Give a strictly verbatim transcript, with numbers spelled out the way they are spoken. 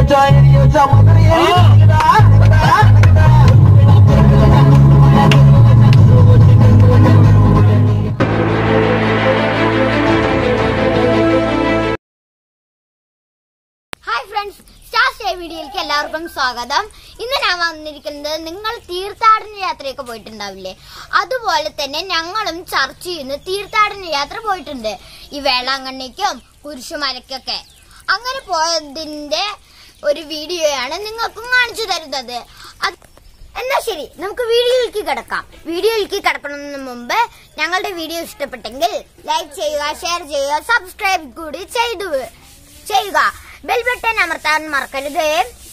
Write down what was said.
വീഡിയോയിലേക്ക് എല്ലാവർക്കും സ്വാഗതം. ഇന്ന് ഞാൻ വന്നിരിക്കുന്നത് നിങ്ങൾ തീർത്ഥാടന യാത്രയൊക്കെ പോയിട്ടുണ്ടാവില്ലേ, അതുപോലെ തന്നെ ഞങ്ങളും ചർച്ചിൽ നിന്ന് തീർത്ഥാടന യാത്ര പോയിട്ടുണ്ട്. ഈ വേളാങ്കണ്ണിക്കും കുരിശുമലയ്ക്കൊക്കെ അങ്ങനെ പോയതിന്റെ ഒരു വീഡിയോയാണ് നിങ്ങൾക്കും കാണിച്ചു തരുന്നത്. എന്നാ ശരി, നമുക്ക് വീഡിയോയിലേക്ക് കിടക്കാം. വീഡിയോയിലേക്ക് കിടക്കുന്നതിന് മുമ്പ് ഞങ്ങളുടെ വീഡിയോ ഇഷ്ടപ്പെട്ടെങ്കിൽ ലൈക്ക് ചെയ്യുക, ഷെയർ ചെയ്യുക, സബ്സ്ക്രൈബ് കൂടി ചെയ്തു ചെയ്യുക. ബെൽ ബട്ടൺ അമർത്താൻ മറക്കരുത്.